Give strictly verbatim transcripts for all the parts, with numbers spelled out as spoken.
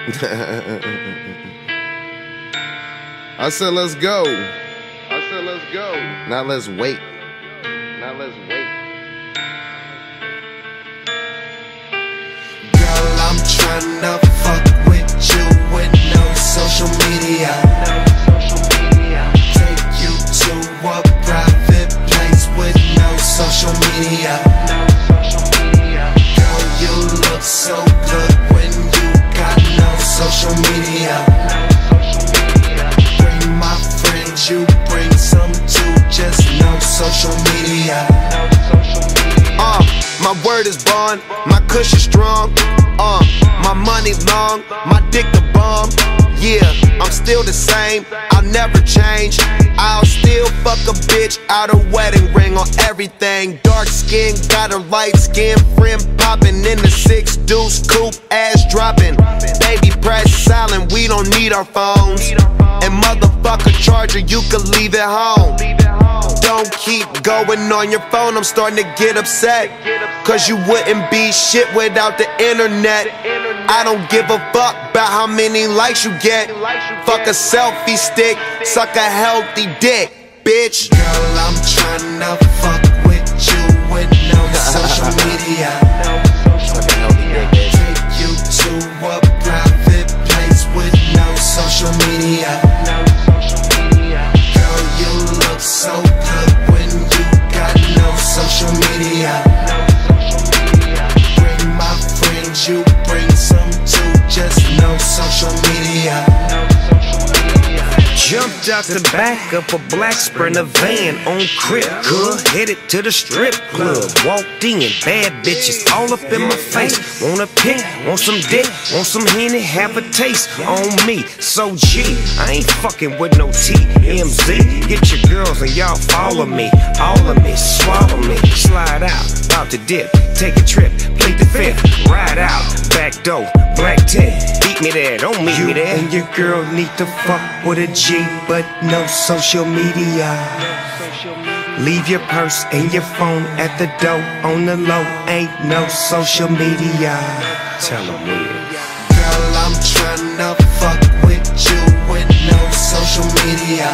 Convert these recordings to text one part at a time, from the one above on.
I said let's go. I said let's go. Now let's wait. Now let's wait. Girl, I'm tryna fuck with you with no social media. Take you to a private place with no social media. Girl, you look so good when you got no social media. Bring my friends, you bring some too, just no social media. Uh, my word is bond, my cushion strong. Uh, my money long, my dick the bomb. Yeah, I'm still the same, I'll never change. I'll still fuck a bitch out a wedding ring on everything. Dark skin, got a light skin friend popping in the six deuce coupe, ass dropping. Baby press silent, we don't need our phones. And motherfucker charger, you could leave it home. Don't keep going on your phone, I'm starting to get upset. Cause you wouldn't be shit without the internet. I don't give a fuck about how many likes you get. Fuck a selfie stick, suck a healthy dick, bitch. Girl, I'm tryna fuck with you with no social media. Take you to a private place with no social media. Girl, you look so good when you got no social media. Bring my friends, you bring some too, just no social media. Jumped out the back of a black Sprinter van on Crip, good, headed to the strip club. Walked in, bad bitches all up in my face. Want a pick, want some dick, want some Henny, have a taste on me. So G, I ain't fucking with no T M Z. Get your girls and y'all follow me, all of me, swallow me. Slide out, about to dip, take a trip, play the fifth, ride out, back door, black tint. Beat me there, don't meet You me there. and your girl need to fuck with a G, but no social media. Leave your purse and your phone at the door on the low, ain't no social media. Tell them when. Girl, I'm tryna fuck with you with no social media.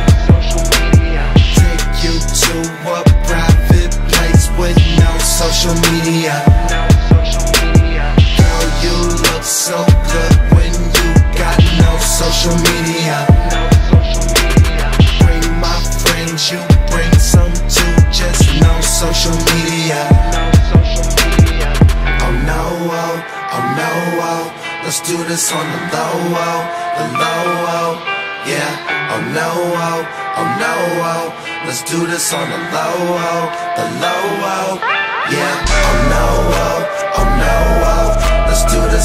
Take you to a private place with no social media. Girl, you look so good when you got no social media. Bring my friends, you bring some too, just no social media. Oh no, oh, oh no, oh, let's do this on the low, oh, the low, oh, yeah. Oh no, oh, oh no, oh, let's do this on the low, oh, the low, oh, yeah. Oh no, oh, oh no, oh, let's do this